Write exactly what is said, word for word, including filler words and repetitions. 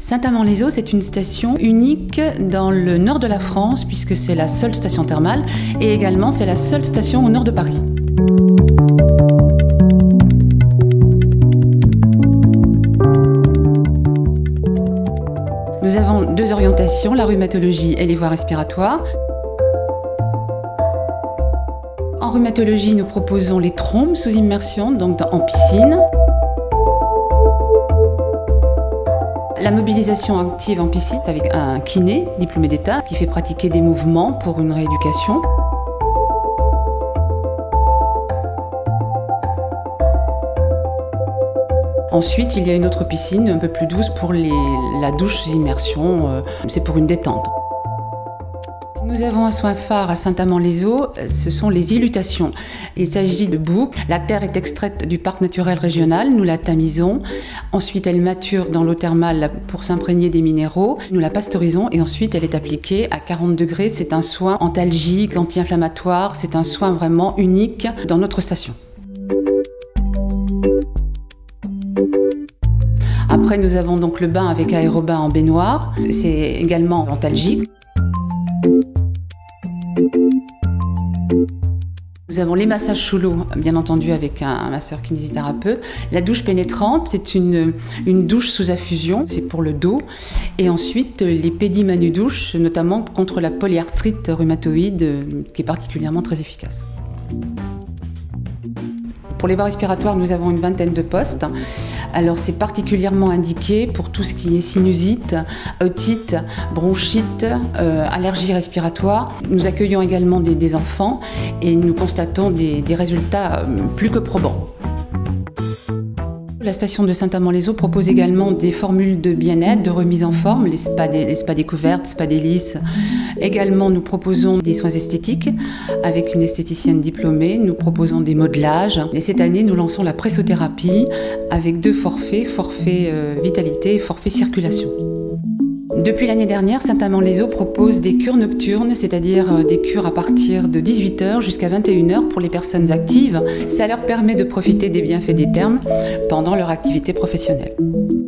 Saint-Amand-les-Eaux, c'est une station unique dans le nord de la France puisque c'est la seule station thermale et également c'est la seule station au nord de Paris. Nous avons deux orientations, la rhumatologie et les voies respiratoires. En rhumatologie, nous proposons les trombes sous immersion, donc en piscine. La mobilisation active en piscine, c'est avec un kiné diplômé d'État qui fait pratiquer des mouvements pour une rééducation. Ensuite, il y a une autre piscine un peu plus douce pour les, la douche sous immersion, c'est pour une détente. Nous avons un soin phare à Saint-Amand-les-Eaux, ce sont les illutations. Il s'agit de boue. La terre est extraite du parc naturel régional, nous la tamisons. Ensuite, elle mature dans l'eau thermale pour s'imprégner des minéraux. Nous la pasteurisons et ensuite elle est appliquée à quarante degrés. C'est un soin antalgique, anti-inflammatoire. C'est un soin vraiment unique dans notre station. Après, nous avons donc le bain avec aérobain en baignoire. C'est également antalgique. Nous avons les massages sous l'eau, bien entendu avec un, un masseur kinésithérapeute. La douche pénétrante, c'est une, une douche sous infusion, c'est pour le dos. Et ensuite, les pédimanu-douches, notamment contre la polyarthrite rhumatoïde, qui est particulièrement très efficace. Pour les voies respiratoires, nous avons une vingtaine de postes. Alors c'est particulièrement indiqué pour tout ce qui est sinusite, otite, bronchite, euh, allergie respiratoire. Nous accueillons également des, des enfants et nous constatons des, des résultats plus que probants. La station de Saint-Amand-les-Eaux propose également des formules de bien-être, de remise en forme, les spas, des, les spas découvertes, spas délices. Également, nous proposons des soins esthétiques avec une esthéticienne diplômée. Nous proposons des modelages. Et cette année, nous lançons la pressothérapie avec deux forfaits, forfait euh, vitalité et forfait circulation. Depuis l'année dernière, Saint-Amand-les-Eaux propose des cures nocturnes, c'est-à-dire des cures à partir de dix-huit heures jusqu'à vingt et une heures pour les personnes actives. Ça leur permet de profiter des bienfaits des thermes pendant leur activité professionnelle.